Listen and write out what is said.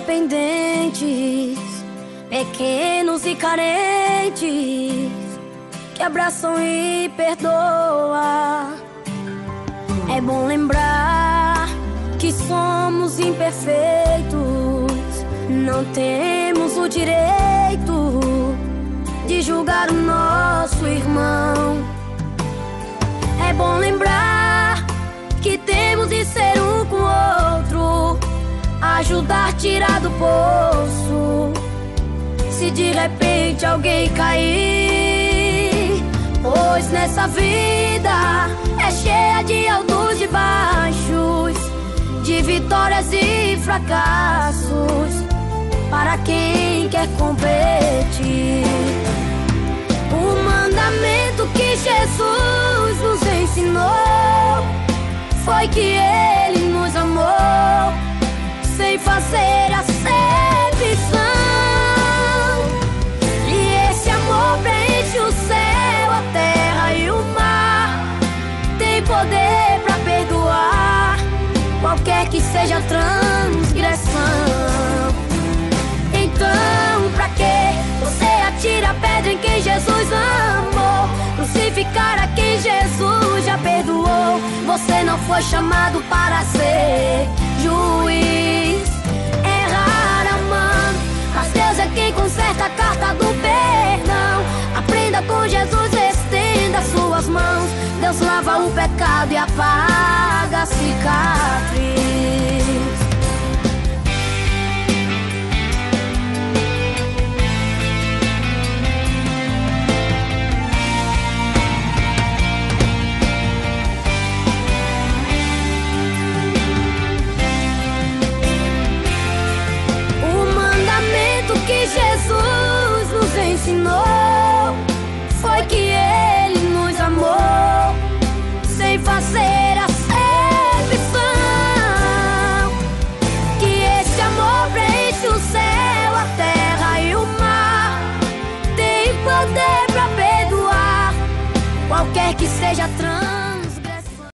dependentes, pequenos e carentes, que abraçam e perdoam. É bom lembrar que somos imperfeitos, não temos o direito de julgar o nosso irmão. É bom lembrar que temos de ser um com o outro, ajudar a tirar do poço se de repente alguém cair. Pois nessa vida é cheia de altos e baixos, de vitórias e fracassos, para quem quer competir. O mandamento que Jesus nos ensinou foi que Ele nos amou sem fazer acepção. E esse amor preenche o céu, a terra e o mar. Tem poder pra perdoar qualquer que seja a transgressão. Então, pra que você atira a pedra em quem Jesus amou? Crucificar a quem Jesus já perdoou. Você não foi chamado para ser juiz. Errar amando, mas Deus é quem conserta a carta do perdão. Aprenda com Jesus, estenda suas mãos. Deus lava o pecado e apaga a cicatriz. Jesus nos ensinou foi que Ele nos amou sem fazer acepção. Que esse amor preenche o céu, a terra e o mar. Tem poder pra perdoar qualquer que seja a